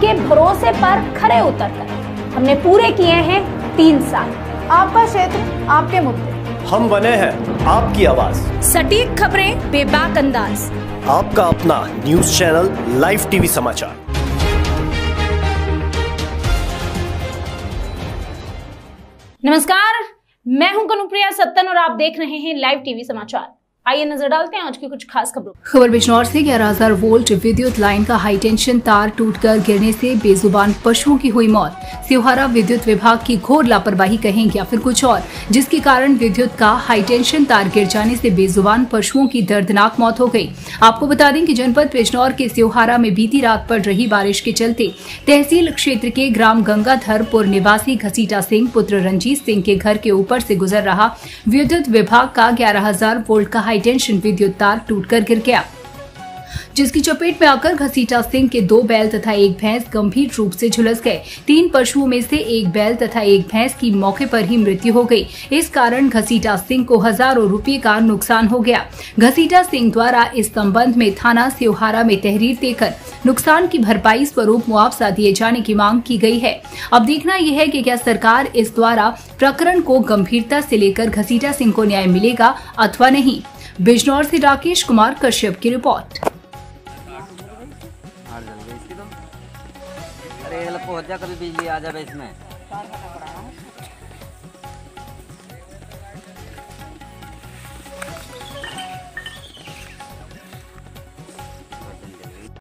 आपके भरोसे पर खरे उतरकर हमने पूरे किए हैं 3 साल। आपका क्षेत्र, आपके मुद्दे, हम बने हैं आपकी आवाज। सटीक खबरें, बेबाक अंदाज, आपका अपना न्यूज चैनल लाइव टीवी समाचार। नमस्कार, मैं हूं कनुप्रिया सत्तन और आप देख रहे हैं लाइव टीवी समाचार। आइए नजर डालते हैं आज की कुछ खास खबरों। खबर बिजनौर से 11,000 वोल्ट विद्युत लाइन का हाईटेंशन तार टूटकर गिरने से बेजुबान पशुओं की हुई मौत। सिवहारा विद्युत विभाग की घोर लापरवाही कहें या फिर कुछ और, जिसके कारण विद्युत का हाईटेंशन तार गिर जाने से बेजुबान पशुओं की दर्दनाक मौत हो गई। आपको बता दें कि जनपद बिजनौर के सिवहारा में बीती रात पड़ रही बारिश के चलते तहसील क्षेत्र के ग्राम गंगाधरपुर निवासी घसीटा सिंह पुत्र रंजीत सिंह के घर के ऊपर से गुजर रहा विद्युत विभाग का 11,000 वोल्ट का हाईटेंशन विद्युत तार टूटकर गिर गया, जिसकी चपेट में आकर घसीटा सिंह के 2 बैल तथा 1 भैंस गंभीर रूप से झुलस गए। 3 पशुओं में से 1 बैल तथा 1 भैंस की मौके पर ही मृत्यु हो गई। इस कारण घसीटा सिंह को हजारों रुपए का नुकसान हो गया। घसीटा सिंह द्वारा इस संबंध में थाना सिवहारा में तहरीर देकर नुकसान की भरपाई स्वरूप मुआवजा दिए जाने की मांग की गई है। अब देखना यह है कि क्या सरकार इस द्वारा प्रकरण को गंभीरता से लेकर घसीटा सिंह को न्याय मिलेगा अथवा नहीं। बिजनौर से राकेश कुमार कश्यप की रिपोर्ट। अरे पहुंच जा, कभी बिजली आ जाए इसमें।